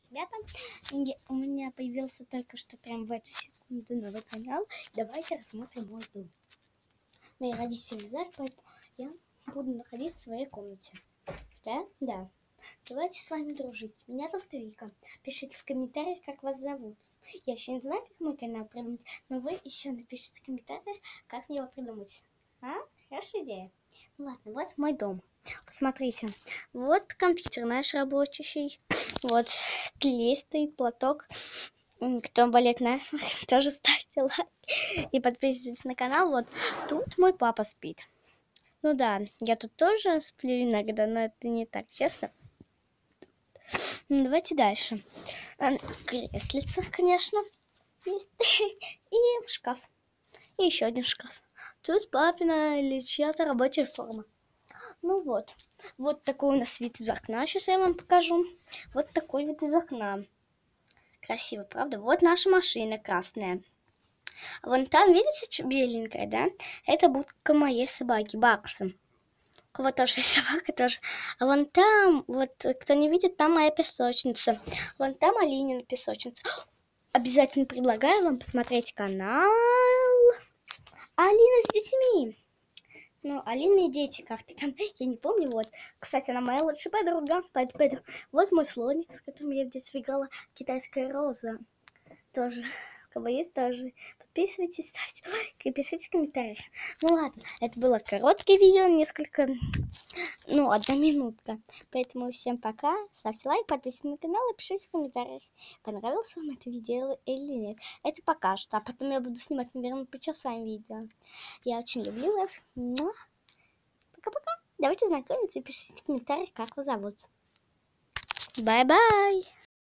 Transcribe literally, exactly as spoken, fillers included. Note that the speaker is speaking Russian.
ребята, я- у меня появился только что прям в эту секунду новый канал. Давайте рассмотрим мой дом. Мои родители взяли, поэтому я буду находиться в своей комнате. Да? Да. Давайте с вами дружить. Меня зовут Вика. Пишите в комментариях, как вас зовут. Я еще не знаю, как мой канал придумать, но вы еще напишите в комментариях, как мне его придумать. А? Хорошая идея. Ну ладно, вот мой дом. Посмотрите. Вот компьютер наш рабочий. Вот клей стоит, платок. Кто болеет насморк, тоже ставьте лайк и подписывайтесь на канал. Вот тут мой папа спит. Ну да, я тут тоже сплю иногда, но это не так часто. Ну, давайте дальше. Креслица, конечно, есть. И шкаф. И еще один шкаф. Тут папина или чья-то рабочая форма. Ну вот. Вот такой у нас вид из окна. Сейчас я вам покажу. Вот такой вид из окна. Красиво, правда? Вот наша машина красная. А вон там, видите, что беленькая, да? Это будка моей собаки, Бакса. У кого тоже есть собака тоже. А вон там, вот кто не видит, там моя песочница. Вон там Алинина песочница. Обязательно предлагаю вам посмотреть канал Алина с детьми. Ну, Алина и дети как-то там, я не помню, вот. Кстати, она моя лучшая подруга. Поэтому вот мой слоник, с которым я в детстве играла. Китайская роза. Тоже. У кого есть, тоже. Подписывайтесь, ставьте лайк и пишите в комментариях. Ну ладно, это было короткое видео, несколько, ну, одна минутка. Поэтому всем пока. Ставьте лайк, подписывайтесь на канал и пишите в комментариях, понравилось вам это видео или нет. Это пока что, а потом я буду снимать, наверное, по часам видео. Я очень люблю вас. Пока-пока. Давайте знакомиться и пишите в комментариях, как вас зовут. Бай-бай.